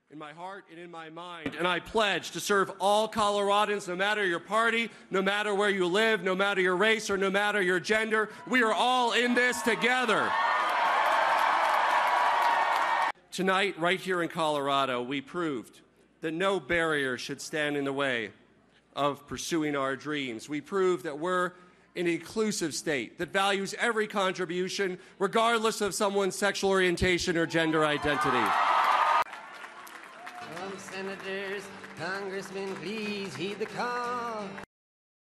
in my heart and in my mind, and I pledge to serve all Coloradans, no matter your party, no matter where you live, no matter your race, or no matter your gender. We are all in this together. Tonight, right here in Colorado, we proved that no barrier should stand in the way of pursuing our dreams. We proved that we're an inclusive state that values every contribution, regardless of someone's sexual orientation or gender identity. Senators, congressmen, please heed the call.